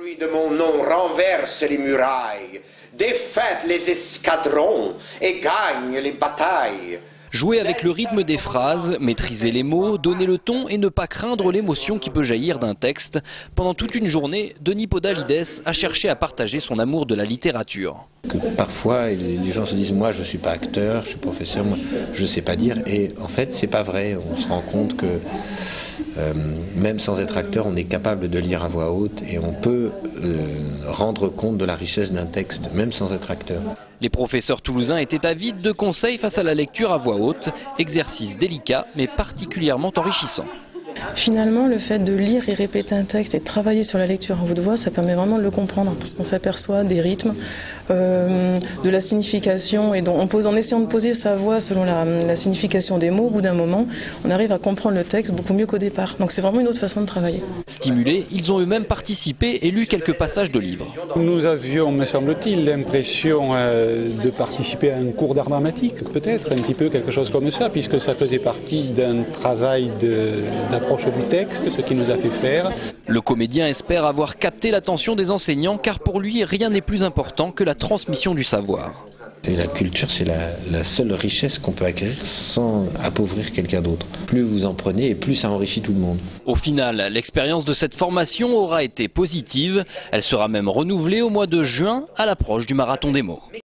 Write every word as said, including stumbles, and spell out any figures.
Celui de mon nom renverse les murailles, défaite les escadrons et gagne les batailles. Jouer avec le rythme des phrases, maîtriser les mots, donner le ton et ne pas craindre l'émotion qui peut jaillir d'un texte. Pendant toute une journée, Denis Podalides a cherché à partager son amour de la littérature. Que parfois, les gens se disent « moi je ne suis pas acteur, je suis professeur, moi je ne sais pas dire ». Et en fait, c'est pas vrai. On se rend compte que euh, même sans être acteur, on est capable de lire à voix haute et on peut euh, rendre compte de la richesse d'un texte, même sans être acteur. Les professeurs toulousains étaient avides de conseils face à la lecture à voix haute, exercice délicat mais particulièrement enrichissant. Finalement, le fait de lire et répéter un texte et de travailler sur la lecture en haute voix, ça permet vraiment de le comprendre parce qu'on s'aperçoit des rythmes, euh, de la signification et donc on pose, en essayant de poser sa voix selon la, la signification des mots, au bout d'un moment, on arrive à comprendre le texte beaucoup mieux qu'au départ. Donc c'est vraiment une autre façon de travailler. Stimulés, ils ont eux-mêmes participé et lu quelques passages de livres. Nous avions, me semble-t-il, l'impression euh, de participer à un cours d'art dramatique, peut-être, un petit peu quelque chose comme ça, puisque ça faisait partie d'un travail d'approche du texte, ce qui nous a fait faire. Le comédien espère avoir capté l'attention des enseignants car pour lui, rien n'est plus important que la transmission du savoir. Et la culture, c'est la, la seule richesse qu'on peut acquérir sans appauvrir quelqu'un d'autre. Plus vous en prenez et plus ça enrichit tout le monde. Au final, l'expérience de cette formation aura été positive. Elle sera même renouvelée au mois de juin à l'approche du Marathon des mots.